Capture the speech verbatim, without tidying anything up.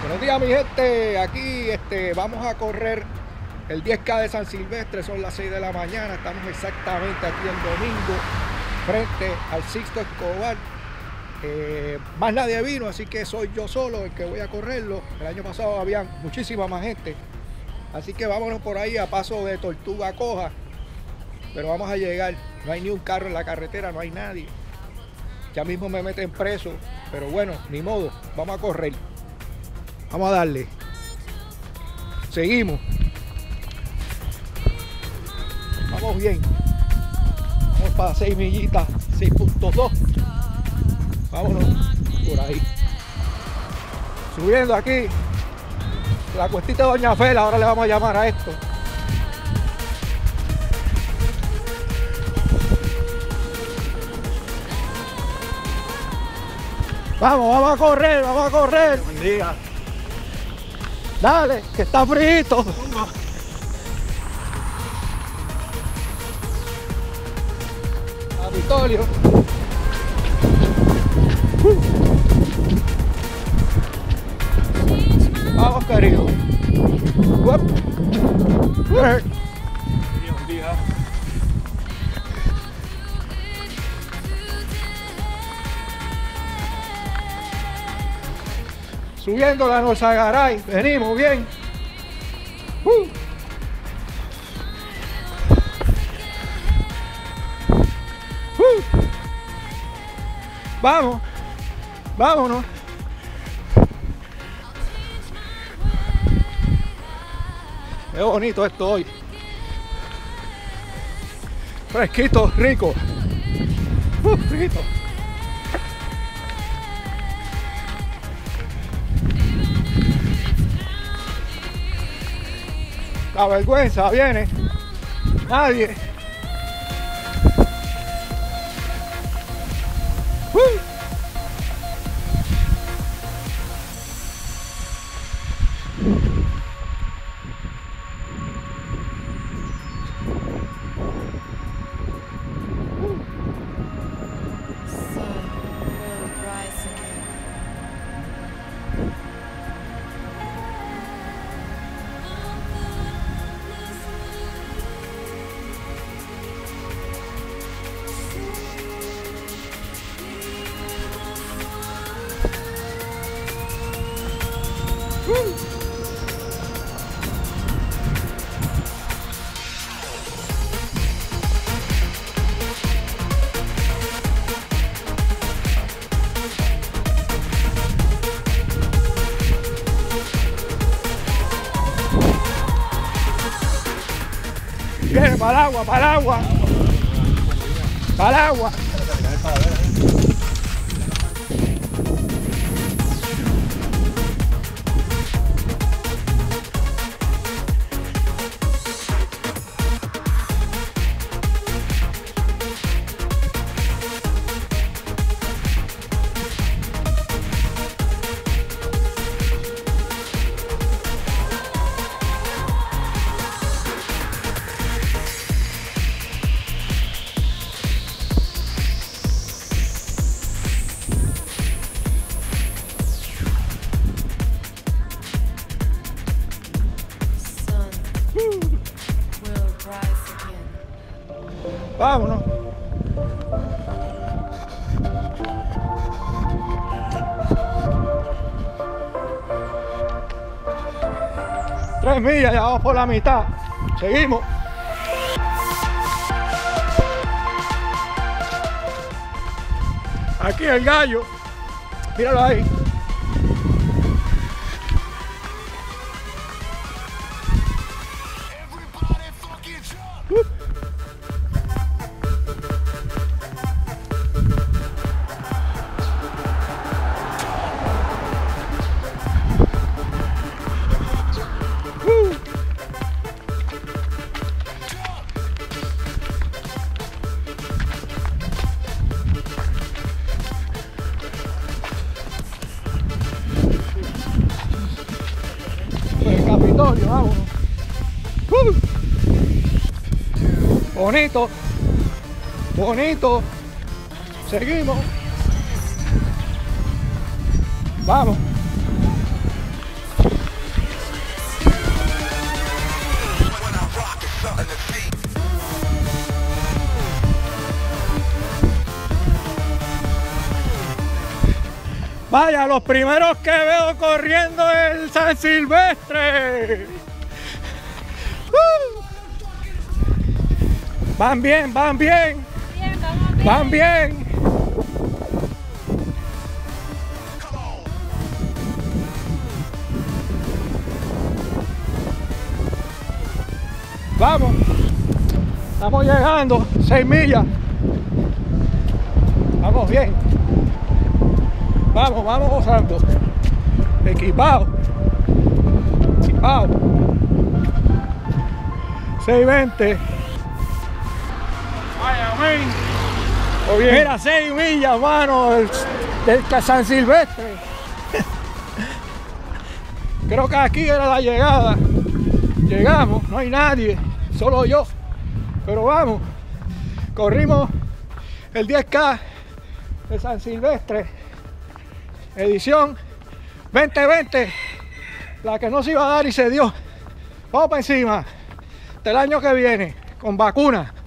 Buenos días, mi gente. Aquí este, vamos a correr el diez K de San Silvestre. Son las seis de la mañana. Estamos exactamente aquí el domingo frente al Sixto Escobar. Eh, más nadie vino, así que soy yo solo el que voy a correrlo. El año pasado había muchísima más gente. Así que vámonos por ahí a paso de tortuga coja. Pero vamos a llegar. No hay ni un carro en la carretera, no hay nadie. Ya mismo me meten preso. Pero bueno, ni modo. Vamos a correr. Vamos a darle. Seguimos. Vamos bien. Vamos para seis millitas. seis punto dos. Vámonos por ahí. Subiendo aquí. La cuestita de Doña Fela. Ahora le vamos a llamar a esto. Vamos, vamos a correr, vamos a correr. Buen día. Dale, que está frito. Capitolio. Uh. Vamos, querido. Uop. Buen día. Subiendo la Norzagaray, venimos bien. Uh. Uh. Vamos, vámonos. Qué bonito esto hoy. Fresquito, rico. Uh, rico. La vergüenza viene. Nadie. Uh. Viene para el agua, para el agua. Para el agua. Vámonos. Tres millas, ya vamos por la mitad. Seguimos. Aquí el gallo. Míralo ahí. Capitolio, vámonos. Uh. Bonito, bonito. Seguimos. Vamos. Vaya, los primeros que veo corriendo el San Silvestre. Uh. Van bien, van bien. Bien, vamos bien. Van bien. Vamos. Estamos llegando. Seis millas. Vamos bien. Vamos, vamos gozando. Equipado. Equipado. seis veinte. Vaya, amén. Mira, seis millas, mano, del, del San Silvestre. Creo que aquí era la llegada. Llegamos, no hay nadie, solo yo. Pero vamos, corrimos el diez K de San Silvestre, edición veinte veinte, la que no se iba a dar y se dio. Vamos para encima del año que viene, con vacuna.